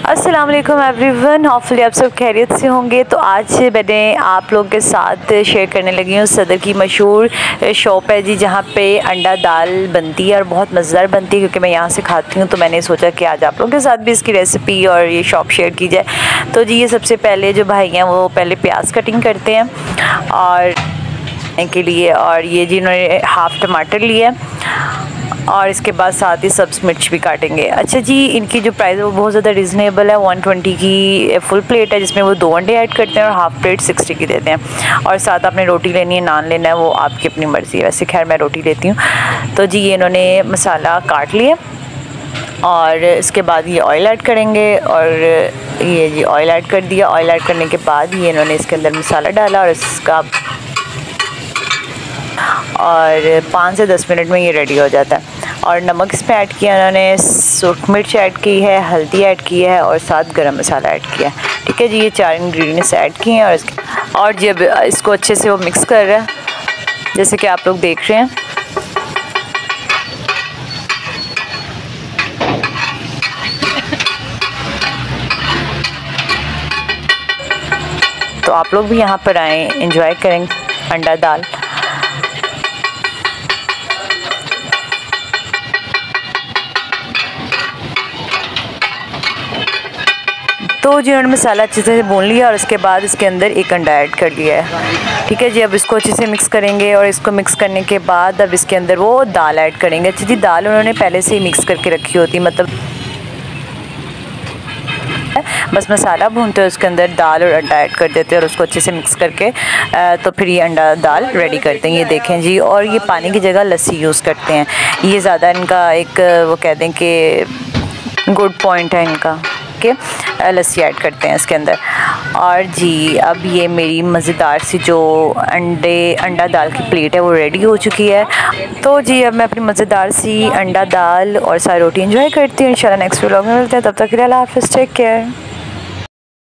अस्सलाम वालेकुम everyone, hopefully आप सब खैरियत से होंगे। तो आज मैंने आप लोगों के साथ शेयर करने लगी हूँ सदर की मशहूर शॉप है जी, जहाँ पे अंडा दाल बनती है और बहुत मज़ेदार बनती है। क्योंकि मैं यहाँ से खाती हूँ तो मैंने सोचा कि आज आप लोगों के साथ भी इसकी रेसिपी और ये शॉप शेयर की जाए। तो जी ये सबसे पहले जो भाई हैं वो पहले प्याज कटिंग करते हैं और के लिए, और ये जिन्होंने हाफ़ टमाटर लिया और इसके बाद साथ ही सब्ज़ मिर्च भी काटेंगे। अच्छा जी, इनकी जो प्राइस है वो बहुत ज़्यादा रिजनेबल है। 120 की फुल प्लेट है जिसमें वो 2 अंडे ऐड करते हैं और हाफ़ प्लेट 60 की देते हैं। और साथ आपने रोटी लेनी है, नान लेना है, वो आपकी अपनी मर्ज़ी है। वैसे खैर मैं रोटी लेती हूँ। तो जी ये इन्होंने मसाला काट लिया और इसके बाद ये ऑयल ऐड करेंगे और ये जी ऑयल ऐड कर दिया। ऑयल ऐड करने के बाद ये इन्होंने इसके अंदर मसाला डाला और इसका 5 से 10 मिनट में ये रेडी हो जाता है। और नमक इसमें ऐड किया उन्होंने, सूख मिर्च ऐड की है, हल्दी ऐड की है और साथ गरम मसाला ऐड किया है। ठीक है जी, ये 4 इंग्रेडिएंट्स ऐड किए हैं और जब इसको अच्छे से वो मिक्स कर रहा है जैसे कि आप लोग देख रहे हैं। तो आप लोग भी यहाँ पर आएँ, एंजॉय करें अंडा दाल। तो जी उन्होंने मसाला अच्छे से भून लिया और उसके बाद इसके अंदर एक अंडा ऐड कर दिया है। ठीक है जी, अब इसको अच्छे से मिक्स करेंगे और इसको मिक्स करने के बाद अब इसके अंदर वो दाल ऐड करेंगे। अच्छा जी, दाल उन्होंने पहले से ही मिक्स करके रखी होती, मतलब बस मसाला भूनते हैं उसके अंदर दाल और अंडा ऐड कर देते हैं और उसको अच्छे से मिक्स करके तो फिर ये अंडा दाल रेडी करते हैं। ये देखें जी, और ये पानी की जगह लस्सी यूज़ करते हैं। ये ज़्यादा इनका एक वो कह दें कि गुड पॉइंट है इनका कि लस्सी ऐड करते हैं इसके अंदर। और जी अब ये मेरी मज़ेदार सी जो अंडा दाल की प्लेट है वो रेडी हो चुकी है। तो जी अब मैं अपनी मज़ेदार सी अंडा दाल और सारी रोटी एंजॉय करती हूँ। इंशाल्लाह नेक्स्ट व्लॉग में मिलते हैं, तब तक के लिए अल्लाह हाफ़िज़, टेक केयर।